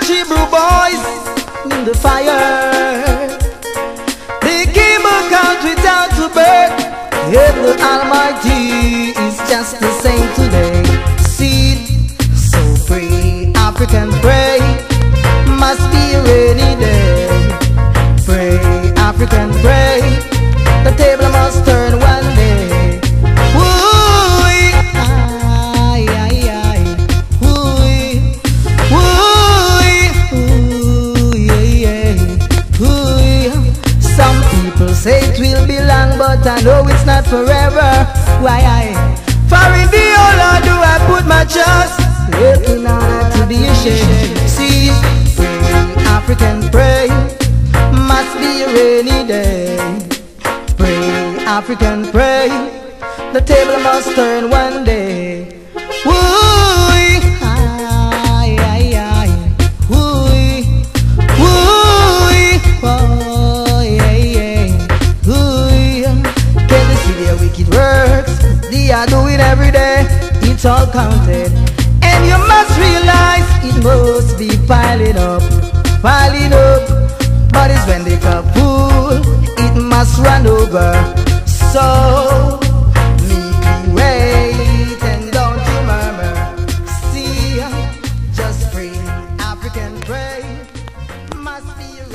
Hebrew boys in the fire. They came out without a birth. Yet the Almighty is just the same today. Seed so free, African pray. Must be a rainy day. Pray, African pray. The table must turn one day. Woo-wee, ay, ay, ay. Woo-wee, woo-wee, ooh, yeah, yeah. Woo-wee. Some people say it will be long, but I know it's not forever. Why for in the oh Lord do I put my trust. Little not to be ashamed. See, pray, African pray. Must be a rainy day. Pray, African pray. The table must turn one day. Woo-wee, ay, ay, ay. Woo-wee, woo-wee, oh, yeah, yeah. Woo-wee. Can they see their wicked works? They are doing every day. It's all counted. And you must realize it must be piling up, piling up. But it's when they cup full, it must run over. So me wait and don't you murmur. See, just free African pray. Must be